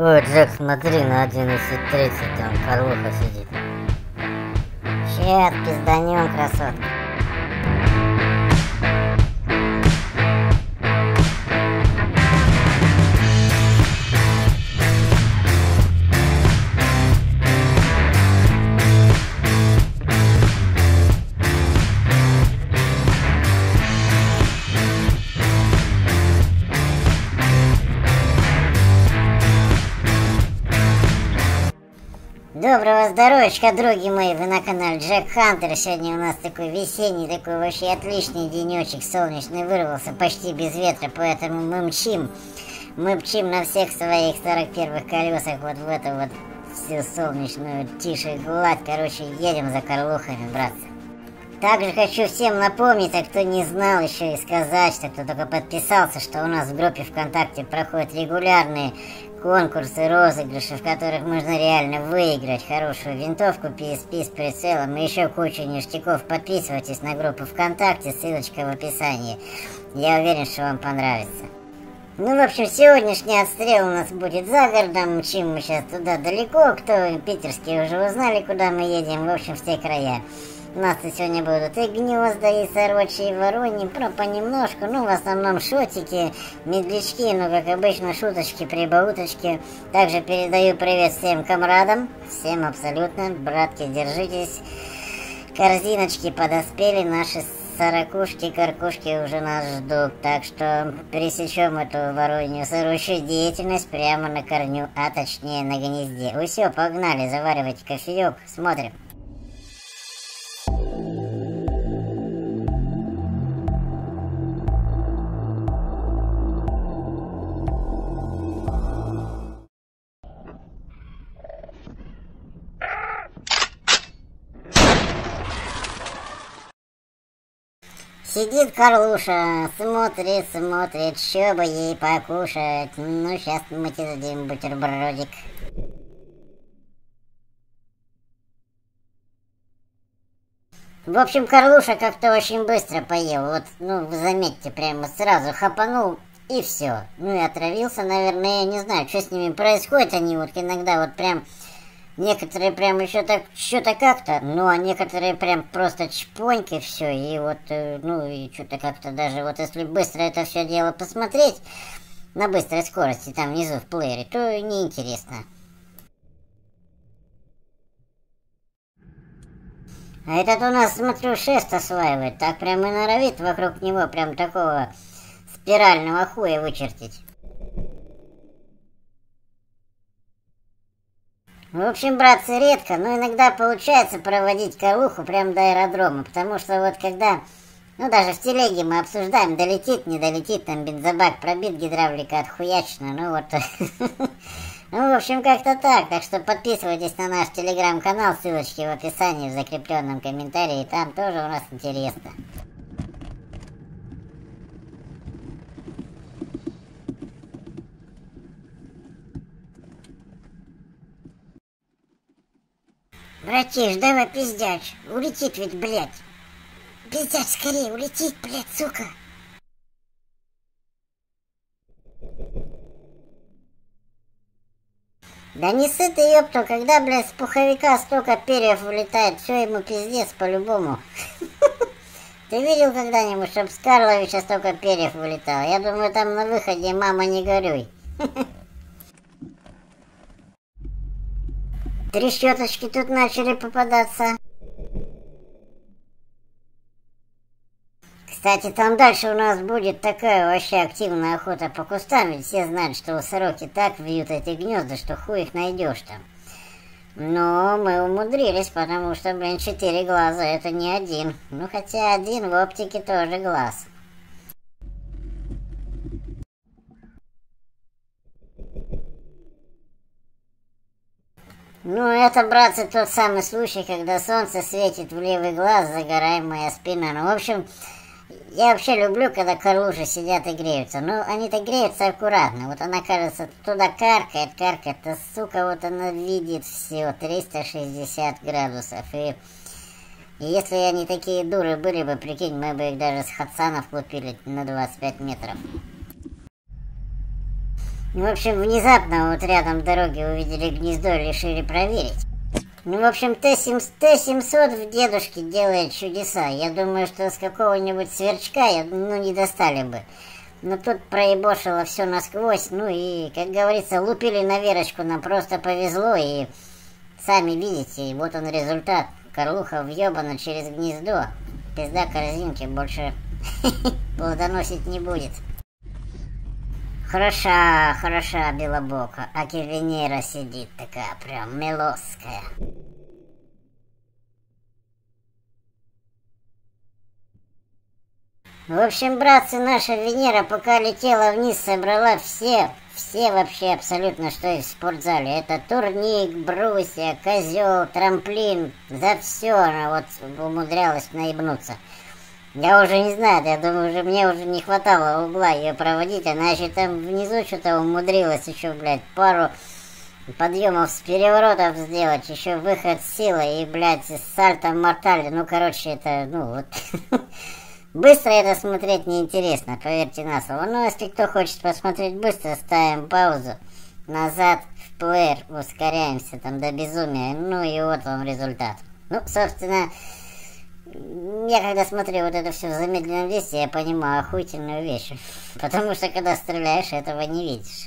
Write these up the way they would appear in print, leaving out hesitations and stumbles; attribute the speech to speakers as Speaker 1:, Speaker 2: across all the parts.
Speaker 1: Ой, Джек, смотри, на 11:30 там Карлуха сидит.
Speaker 2: Ща пизданем, красотка. Доброго здоровечка, други мои, вы на канале Джек Хантер. Сегодня у нас такой весенний, такой вообще отличный денечек, солнечный вырвался, почти без ветра, поэтому мы мчим на всех своих 41-х колесах вот в эту вот всю солнечную тише гладь. Короче, едем за Карлухами, братцы. Также хочу всем напомнить, а кто не знал еще и сказать, что кто только подписался, что у нас в группе ВКонтакте проходят регулярные конкурсы, розыгрыши, в которых можно реально выиграть хорошую винтовку PSP с прицелом и еще кучу ништяков. Подписывайтесь на группу ВКонтакте, ссылочка в описании. Я уверен, что вам понравится. Ну, в общем, сегодняшний отстрел у нас будет за городом. Мчим мы сейчас туда далеко. Кто питерские уже узнали, куда мы едем. В общем, в те края. У нас сегодня будут и гнезда, и сорочьи, и вороньи, понемножку, ну, в основном шотики, медлячки, ну, как обычно, шуточки, прибауточки. Также передаю привет всем комрадам, всем абсолютно, братки, держитесь. Корзиночки подоспели, наши сорокушки, каркушки уже нас ждут, так что пересечем эту воронью сорочью деятельность прямо на корню, а точнее на гнезде. Вы все, погнали, заваривайте кофеек, смотрим. Сидит Карлуша, смотрит, что бы ей покушать. Ну, сейчас мы тебе дадим бутербродик. В общем, Карлуша как-то очень быстро поел. Вот, ну, вы заметьте, прямо сразу хапанул и все. Ну и отравился, наверное, я не знаю, что с ними происходит. Они вот иногда вот прям... Некоторые прям еще так, что-то как-то, ну, а некоторые прям просто чпоньки все, и вот, ну, и что-то как-то даже, вот если быстро это все дело посмотреть, на быстрой скорости там внизу в плеере, то неинтересно. А этот у нас, смотрю, шест осваивает, так прям и норовит вокруг него прям такого спирального хуя вычертить. В общем, братцы, редко, но иногда получается проводить Карлуху прямо до аэродрома, потому что вот когда, ну даже в телеге мы обсуждаем, долетит, не долетит, там бензобак пробит, гидравлика отхуячена, ну вот, ну в общем как-то так, так что подписывайтесь на наш телеграм-канал, ссылочки в описании, в закрепленном комментарии, там тоже у нас интересно. Братиш, давай пиздячь. Улетит ведь, блядь. Пиздячь скорее, улетит, блядь, сука. Да не ссы ты, ёпту, когда, блядь, с пуховика столько перьев вылетает, все ему пиздец по-любому. Ты видел когда-нибудь, чтоб с Карловича столько перьев вылетало? Я думаю, там на выходе мама не горюй. Трещоточки тут начали попадаться. Кстати, там дальше у нас будет такая вообще активная охота по кустам, ведь все знают, что сороки так вьют эти гнезда, что хуй их найдешь там. Но мы умудрились, потому что, блин, 4 глаза это не один. Ну, хотя один в оптике тоже глаз. Ну, это, братцы, тот самый случай, когда солнце светит в левый глаз, загорает моя спина. Ну, в общем, я вообще люблю, когда карлуши сидят и греются. Ну, они-то греются аккуратно. Вот она, кажется, туда каркает, а сука, вот она видит все 360 градусов. И если они такие дуры были бы, прикинь, мы бы их даже с хатсанов купили на 25 метров. В общем, внезапно вот рядом дороги увидели гнездо и решили проверить. Ну, в общем, Т-700 в дедушке делает чудеса. Я думаю, что с какого-нибудь сверчка не достали бы. Но тут проебошило все насквозь. Ну и, как говорится, лупили на Верочку. Нам просто повезло. И сами видите, вот он результат. Карлуха въебана через гнездо. Пизда корзинки больше плодоносить не будет. Хороша белобока, аки Венера сидит такая прям милосская. В общем, братцы, наша Венера пока летела вниз, собрала все вообще абсолютно, что есть в спортзале. Это турник, брусья, козел, трамплин, за все она вот умудрялась наебнуться. Я уже не знаю, я думаю, мне уже не хватало угла ее проводить, она еще там внизу что-то умудрилась еще, блядь, пару подъемов с переворотов сделать, еще выход силы и, блядь, с сальтом мортали, ну, короче, это, ну, вот, быстро это смотреть неинтересно, поверьте на слово, ну, если кто хочет посмотреть быстро, ставим паузу, назад, в плеер, ускоряемся там до безумия, ну, и вот вам результат. Ну, собственно... Я когда смотрю вот это все в замедленном действии, я понимаю охуительную вещь. Потому что когда стреляешь, этого не видишь.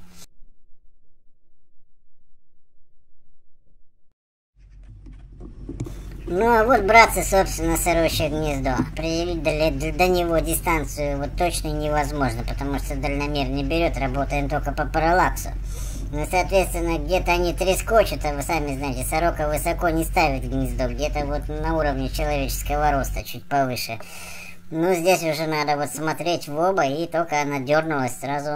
Speaker 2: Ну а вот, братцы, собственно, сорочье гнездо. Определить до него дистанцию вот точно невозможно, потому что дальномер не берет, работаем только по параллаксу. Ну, соответственно, где-то они трескочут, а вы сами знаете, сорока высоко не ставит гнездо, где-то вот на уровне человеческого роста, чуть повыше. Ну, здесь уже надо вот смотреть в оба, и только она дернулась сразу.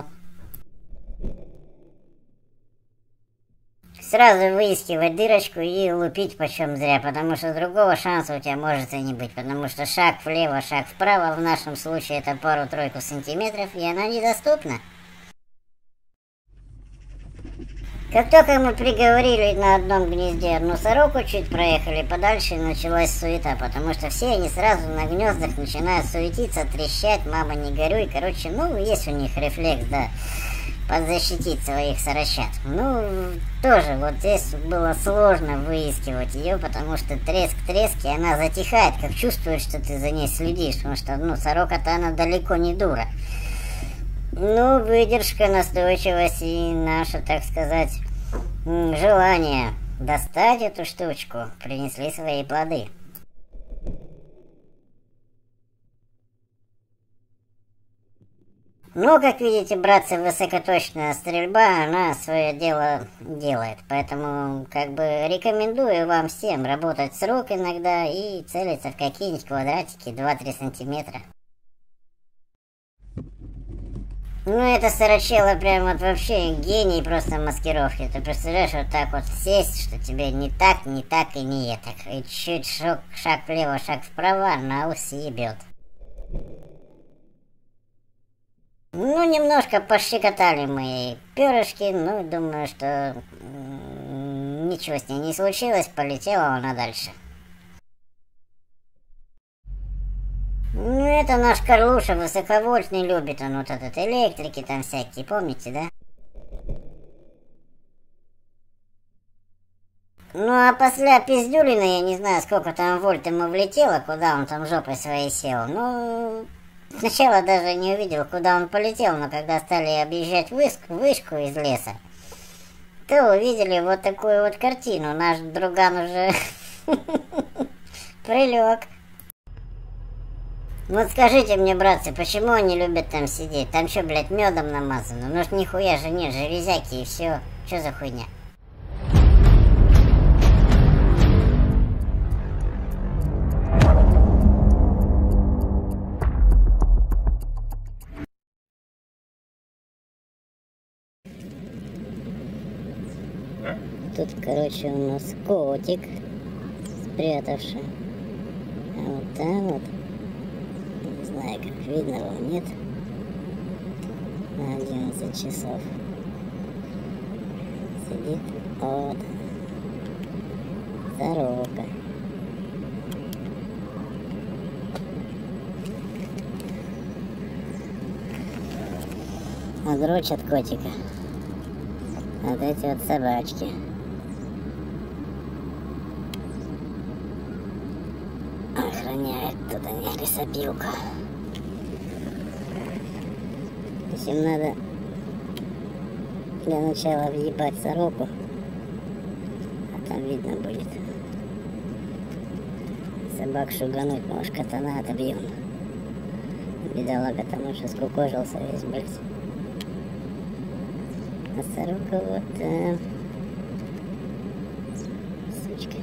Speaker 2: Сразу выискивать дырочку и лупить почем зря, потому что другого шанса у тебя может и не быть, потому что шаг влево, шаг вправо, в нашем случае это пару-тройку сантиметров, и она недоступна. Как только мы приговорили на одном гнезде одну сороку, чуть проехали подальше, началась суета, потому что все они сразу на гнездах начинают суетиться, трещать, мама не горюй, короче, ну, есть у них рефлекс, да, подзащитить своих сорочат. Ну, тоже вот здесь было сложно выискивать ее, потому что треск, и она затихает, как чувствует, что ты за ней следишь, потому что, ну, сорока-то она далеко не дура. Ну, выдержка, настойчивость и наше, так сказать, желание достать эту штучку принесли свои плоды. Ну, как видите, братцы, высокоточная стрельба, она свое дело делает. Поэтому, как бы, рекомендую вам всем работать с рук иногда и целиться в какие-нибудь квадратики 2-3 сантиметра. Ну, это сорочело прям вот вообще гений просто маскировки. Ты представляешь, вот так вот сесть, что тебе не так и не этак. И чуть шаг влево, шаг вправо, на ус ебет. Ну, немножко пощекотали мои перышки, ну, думаю, что ничего с ней не случилось, полетела она дальше. Ну, это наш Карлуша высоковольтный любит, он вот этот электрики там всякие, помните, да? Ну, а после пиздюлина, я не знаю, сколько там вольт ему влетело, куда он там жопой своей сел. Ну, сначала даже не увидел, куда он полетел, но когда стали объезжать вышку из леса, то увидели вот такую вот картину. Наш друган уже прилег. Вот скажите мне, братцы, почему они любят там сидеть? Там что, блядь, медом намазано? Ну ж нихуя же нет, железяки и все. Что за хуйня? Тут, короче, у нас котик спрятавший. А вот там вот, не знаю, как видно его, нет, на 11 часов сидит, вот, сорока. Дрочат котика.
Speaker 1: Вот эти вот собачки. Охраняет тут они лесопилку. В общем, надо для начала въебать сороку, а там видно будет. Собак шугануть, может, катана отобьем. Бедолага там уже скукожился весь, блядь. А сорока вот там. Сучка.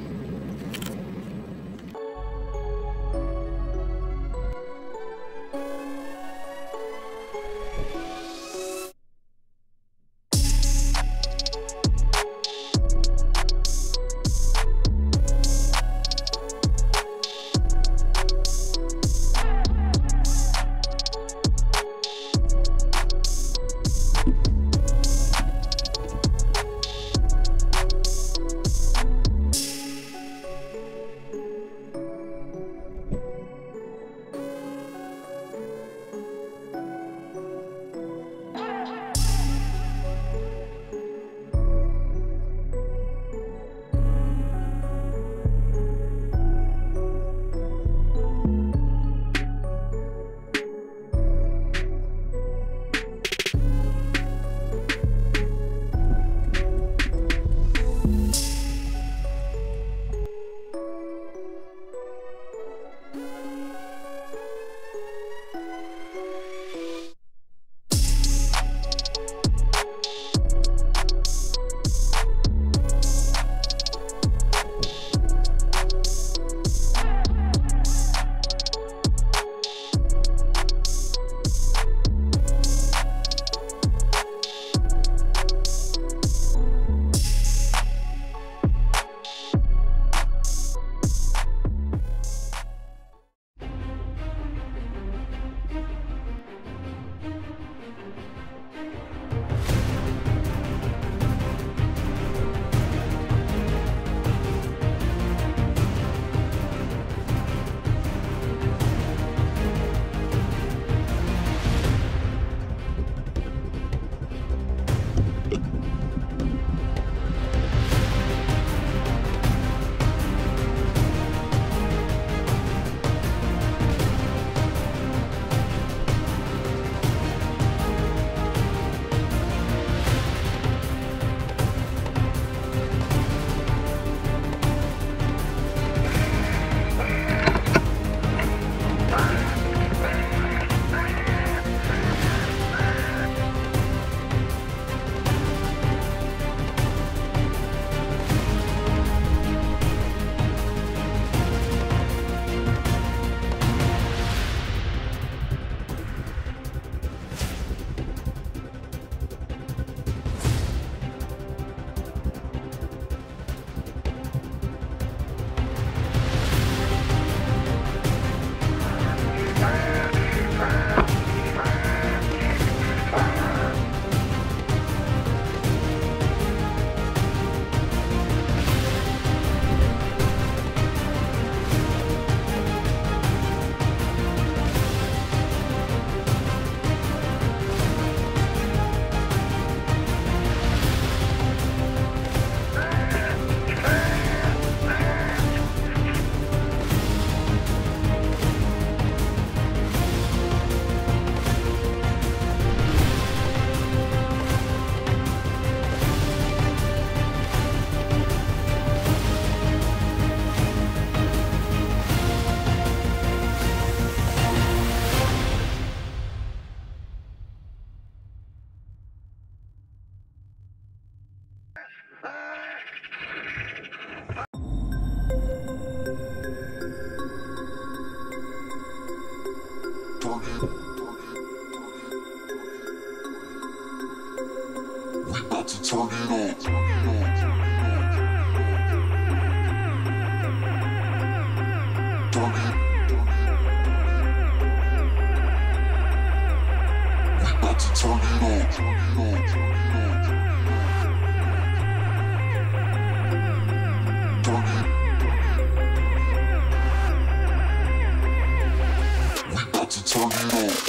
Speaker 3: Turn it on.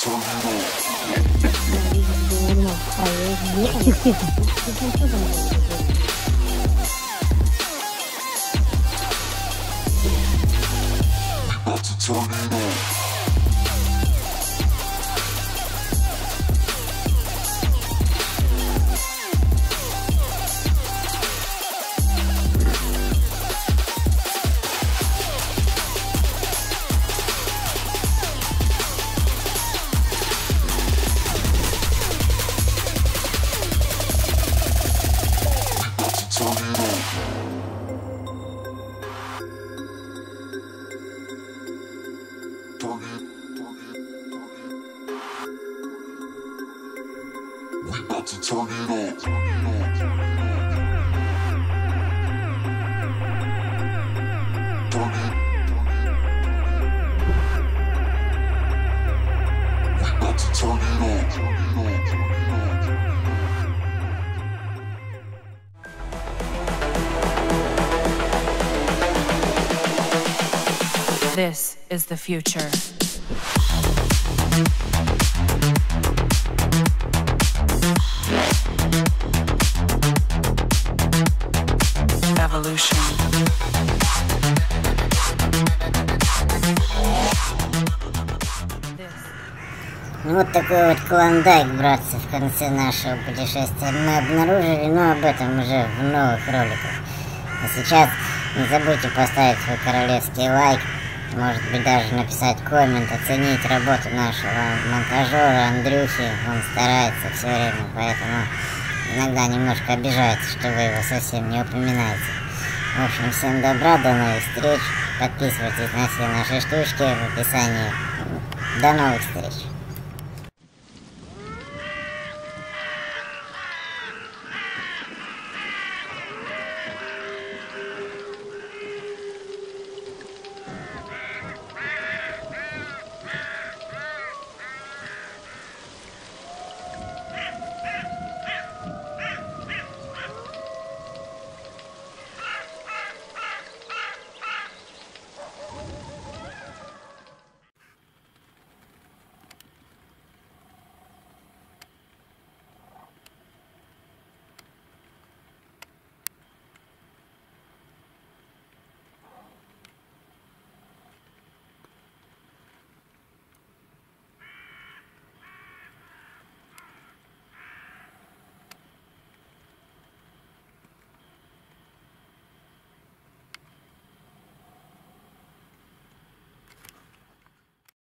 Speaker 3: This is the future. Evolution.
Speaker 2: Вот такой вот клондайк, братцы, в конце нашего путешествия мы обнаружили, но об этом уже в новых роликах. А сейчас не забудьте поставить свой королевский лайк, может быть даже написать коммент, оценить работу нашего монтажера Андрюхи. Он старается все время, поэтому иногда немножко обижается, что вы его совсем не упоминаете. В общем, всем добра, до новых встреч. Подписывайтесь на все наши штучки в описании. До новых встреч.